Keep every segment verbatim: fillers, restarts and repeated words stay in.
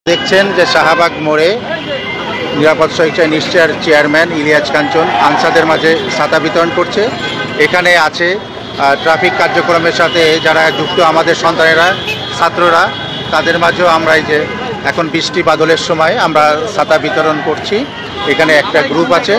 দেখছেন যে শাহবাগ মোড়ে নিরাপদ সুরক্ষা নিশ্চয়ের চেয়ারম্যান ইলিয়াস কাঞ্চন আনসারদের মাঝে ছাতা বিতরণ করছে। এখানে আছে ট্রাফিক কার্যক্রমের সাথে যারা যুক্ত আমাদের সন্তানেরা, ছাত্ররা, তাদের মাঝেও আমরা এই যে এখন বৃষ্টি বাদলের সময় আমরা ছাতা বিতরণ করছি। এখানে একটা গ্রুপ আছে,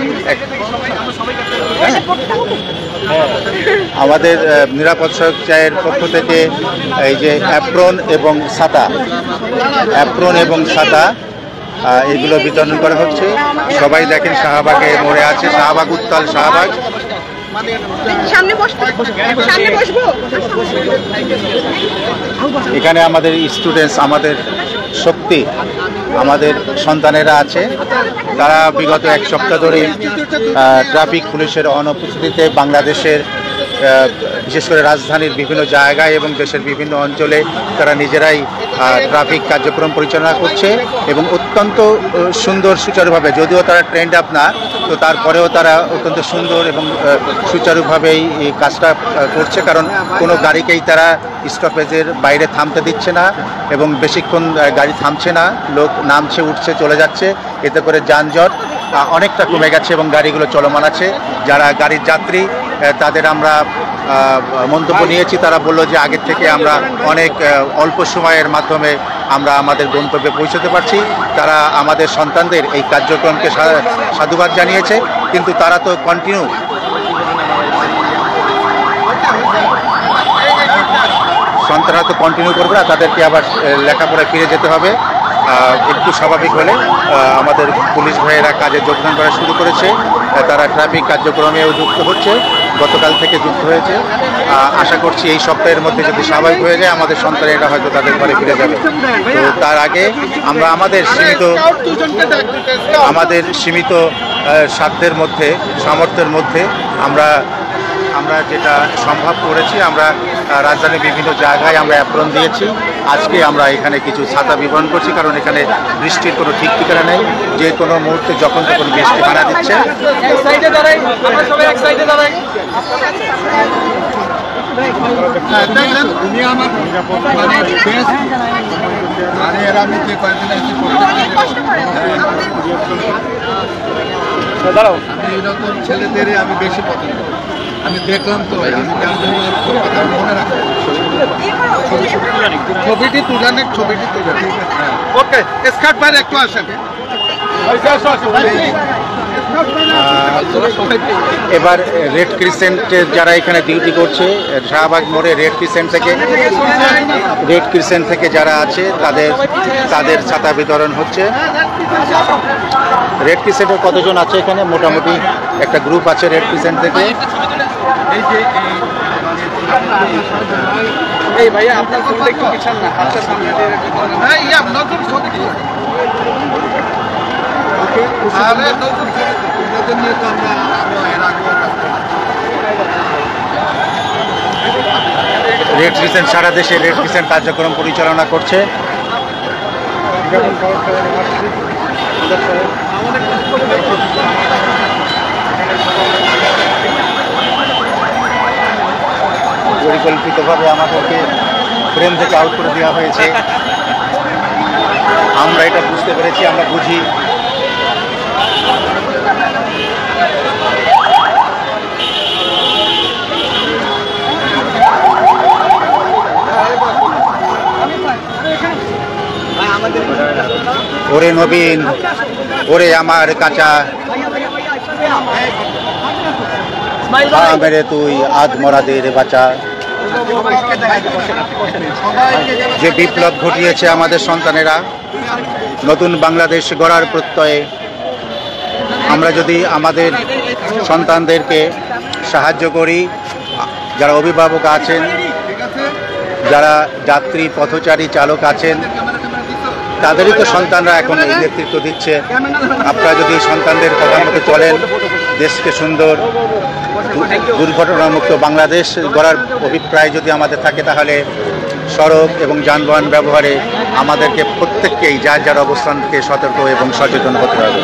আমাদের নিরাপদ সুরক্ষার পক্ষ থেকে এই যে অ্যাপ্রন এবং ছাতা অ্যাপ্রন এবং ছাতা এগুলো বিতরণ করা হচ্ছে। সবাই দেখেন শাহবাগে মোড়ে আছে, শাহবাগ উত্তাল শাহবাগ। এখানে আমাদের স্টুডেন্টস, আমাদের শক্তি, আমাদের সন্তানেরা আছে। তারা বিগত এক সপ্তাহ ধরে ট্রাফিক পুলিশের অনুপস্থিতিতে বাংলাদেশের বিশেষ করে রাজধানীর বিভিন্ন জায়গায় এবং দেশের বিভিন্ন অঞ্চলে তারা নিজেরাই ট্রাফিক কার্যক্রম পরিচালনা করছে এবং অত্যন্ত সুন্দর সুচারুভাবে, যদিও তারা ট্রেন্ড আপ না, তো তারপরেও তারা অত্যন্ত সুন্দর এবং সুচারুভাবেই এই কাজটা করছে। কারণ কোনো গাড়িকেই তারা স্টপেজের বাইরে থামতে দিচ্ছে না এবং বেশিক্ষণ গাড়ি থামছে না, লোক নামছে, উঠছে, চলে যাচ্ছে। এতে করে যানজট অনেকটা কমে গেছে এবং গাড়িগুলো চলমান আছে। যারা গাড়ির যাত্রী তাদের আমরা মন্তব্য নিয়েছি, তারা বললো যে আগের থেকে আমরা অনেক অল্প সময়ের মাধ্যমে আমরা আমাদের গন্তব্যে পৌঁছতে পারছি। তারা আমাদের সন্তানদের এই কার্যক্রমকে সাধুবাদ জানিয়েছে, কিন্তু তারা তো কন্টিনিউ সন্তানরা তো কন্টিনিউ করবে না, তাদেরকে আবার লেখাপড়ায় ফিরে যেতে হবে। একটু স্বাভাবিক হলে আমাদের পুলিশ ভাইয়েরা কাজে যোগদান করা শুরু করেছে। তারা ট্রাফিক কার্যক্রমেও যুক্ত হচ্ছে, গতকাল থেকে যুক্ত হয়েছে। আশা করছি এই সপ্তাহের মধ্যে যদি স্বাভাবিক হয়ে যায় আমাদের সন্তানেরা হয়তো তাদের ঘরে ফিরে যাবে। তো তার আগে আমরা আমাদের সীমিত আমাদের সীমিত সাধ্যের মধ্যে, সামর্থ্যের মধ্যে আমরা আমরা যেটা সম্ভব করেছি, আমরা রাজধানীর বিভিন্ন জায়গায় আমরা অ্যাপ্রন দিয়েছি। আজকে আমরা এখানে কিছু ছাতা বিতরণ করছি, কারণ এখানে বৃষ্টির কোনো ঠিক ঠিকানা নেই, যে কোনো মুহূর্তে যখন তখন বৃষ্টি হানা দিচ্ছে। আমি এরকম ছেলেদের আমি বেশি পছন্দ, আমি দেখলাম তো ভাই, আমি মনে রাখবো। ছবিটি তুলানে ছবিটি তুলে ওকে। স্কার্ট বাইরে একটু আসেন। এবার রেড ক্রিসেন্টের যারা এখানে ডিউটি করছে শাহবাগ মোড়ে, রেড ক্রিসেন্ট থেকে রেড ক্রিসেন্ট থেকে যারা আছে তাদের তাদের ছাতা বিতরণ হচ্ছে। রেড ক্রিসেন্টের কতজন আছে এখানে? মোটামুটি একটা গ্রুপ আছে রেড ক্রিসেন্ট থেকে। এই ভাইয়া আপনার ফোনটা একটু পিছান না, হাতটা সামনে দিয়ে রাখুন। হ্যাঁ ইয়া নতুন ছবি কি ওকে আরে নতুন ছবি নতুন নিয়ে তো আমরা আরো এর আগে রেড ক্রিসেন্ট সারা দেশে রেড ক্রিসেন্ট কার্যক্রম পরিচালনা করছে। পরিকল্পিতভাবে আমাদেরকে ফ্রেম থেকে আউট করে দেওয়া হয়েছে, আমরা এটা বুঝতে পেরেছি, আমরা বুঝি। ওরে নবীন, ওরে আমার কাঁচা মেরে তুই আজ মরাদের বাঁচা। যে বিপ্লব ঘটিয়েছে আমাদের সন্তানেরা নতুন বাংলাদেশ গড়ার প্রত্যয়ে, আমরা যদি আমাদের সন্তানদেরকে সাহায্য করি, যারা অভিভাবক আছেন, যারা যাত্রী পথচারী চালক আছেন, তাদেরই তো সন্তানরা এখন এই নেতৃত্ব দিচ্ছে। আপনারা যদি সন্তানদের কথা মতো চলেন, দেশকে সুন্দর দুর্ঘটনামুক্ত বাংলাদেশ গড়ার অভিপ্রায় যদি আমাদের থাকে, তাহলে সড়ক এবং যানবাহন ব্যবহারে আমাদেরকে প্রত্যেককেই যার যার অবস্থান থেকে সতর্ক এবং সচেতন হতে হবে।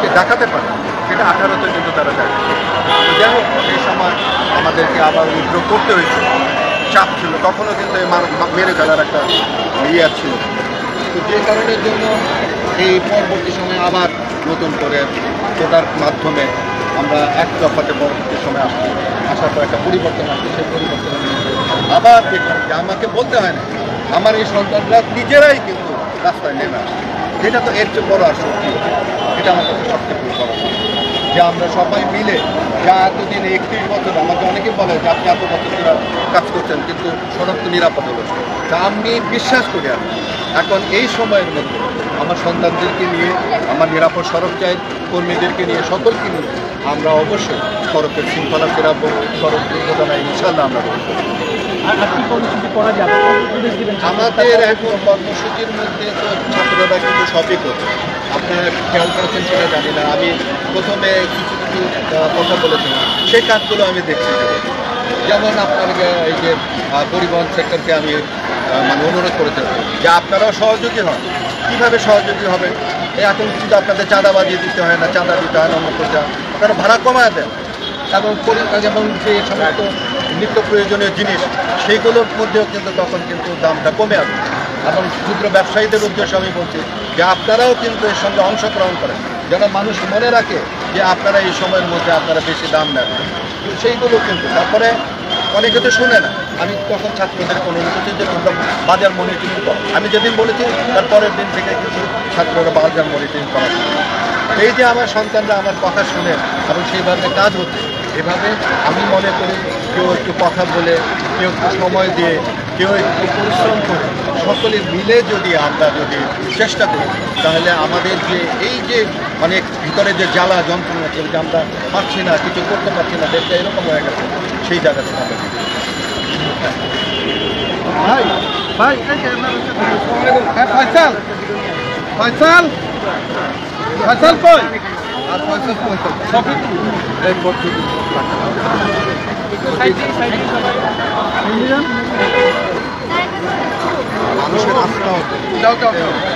দেখাতে পারে, সেটা আঠারোতে কিন্তু তারা দেখে। তো যাই হোক, সেই সময় আমাদেরকে আবার উইথড্র করতে হয়েছে, চাপ ছিল, তখনও কিন্তু এই মার- মেরে ফেলার একটা ইয়ে ছিল। তো যে কারণের জন্য এই পরবর্তী সময়ে আবার নতুন করে ওটার মাধ্যমে আমরা এক দফাতে পরবর্তী সময় আসছি, আসার পর একটা পরিবর্তন আসছে। সেই পরিবর্তনের মধ্যে আবার দেখলাম যে আমাকে বলতে হয় না, আমার এই সন্তানরা নিজেরাই কিন্তু রাস্তায় নেমে আসে। যেটা তো এর চেয়ে বড় আর শক্তি, এটা আমার কাছে সবচেয়ে বড় কথা, যে আমরা সবাই মিলে যা এতদিন একত্রিশ বছর, আমাকে অনেকে বলে যে আপনি এত বছর ধরে কাজ করছেন কিন্তু সড়ক তো নিরাপদ হলো, তা আমি বিশ্বাস করি। আমি এখন এই সময়ের মধ্যে আমার সন্তানদেরকে নিয়ে, আমার নিরাপদ সড়ক চাই কর্মীদেরকে নিয়ে, সকলকে নিয়ে আমরা অবশ্যই সড়কের শৃঙ্খলা ফেরাবো, সড়ক দুর্ঘটনায় ইনশাল্লাহ আমরা করব। আমাদের এখন কর্মসূচির মধ্যে তো ছাত্ররা কিন্তু সবই করবে, আপনারা খেয়াল করেছেন সেটা জানি না। আমি প্রথমে কিছু কিছু আহ, কথা বলেছিলাম, সেই কাজগুলো আমি দেখছি। যেমন আপনার এই যে আহ, পরিবহন সেক্টরকে আমি আহ, মানে অনুরোধ করেছি যে আপনারাও সহযোগী হন। কীভাবে সহযোগী হবে? এই এখন কিন্তু আপনাদের চাঁদা বাজিয়ে দিতে হয় না, চাঁদা দিতে হয় না, অন্য করতে হয়, আপনারা ভাড়া কমায় দেন। এবং পরি- যেমন যে সমস্ত নিত্য প্রয়োজনীয় জিনিস, সেইগুলোর মধ্যেও কিন্তু তখন কিন্তু দামটা কমে আসবে। এবং ক্ষুদ্র ব্যবসায়ীদের উদ্দেশ্যে আমি বলছি যে আপনারাও কিন্তু এর সঙ্গে অংশগ্রহণ করেন, যেন মানুষ মনে রাখে যে আপনারা এই সময়ের মধ্যে আপনারা বেশি দাম নেন। সেইগুলো কিন্তু তারপরে অনেকে তো শুনে না। আমি তখন ছাত্রদের অনুরোধ করছি যে তোমরা বাজার মনিটরিং করো। আমি যেদিন বলেছি তার পরের দিন থেকে কিন্তু ছাত্ররা বাজার মনিটরিং করা শুরু করে। এই যে আমার সন্তানরা আমার কথা শুনে এবং সেইভাবে কাজ হচ্ছে, এভাবে আমি মনে করি কেউ একটু কথা বলে, কেউ একটু সময় দিয়ে, কেউ একটু পরিশ্রম করে, সকলে মিলে যদি আমরা যদি চেষ্টা করি, তাহলে আমাদের যে এই যে অনেক ভিতরে যে জ্বালা যন্ত্রণা ছিল, যে আমরা পারছি না, কিছু করতে পারছি না, দেশটা এরকম হয়ে গেছে, সেই জায়গা থেকে আমরা ভাই ভাই হ্যাঁ ফয়সাল ফয়সাল ফয়সাল কই আর পয়সা পয়সা সফিক এই পদ্ধতি মানুষের আস্থা হতো। যাও যাও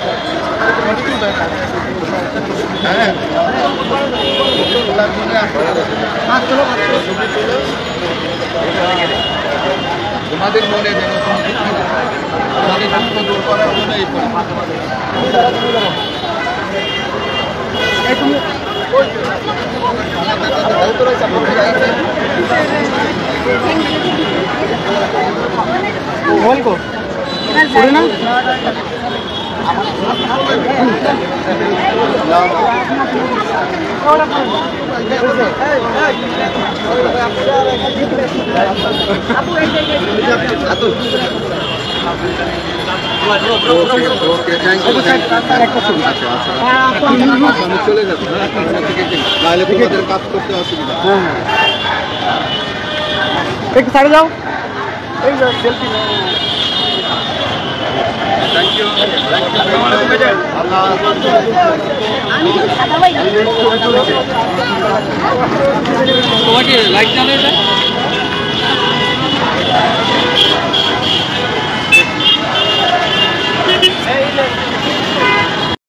হ্যাঁ তোলার জন্য তোমাদের মনে যেন কোনো দুঃখ নেই। তোমাদের দুঃখ দূর করার জন্য এই বলবো করে না ওকে থ্যাংক ইউ আচ্ছা আচ্ছা আমি চলে যাবো, নাহলে তোমাদের কাজ করতে অসুবিধা। একটু সাইডে যাও এই যাও সেলফি থ্যাংক ইউ তোমাকে লাইক জানাই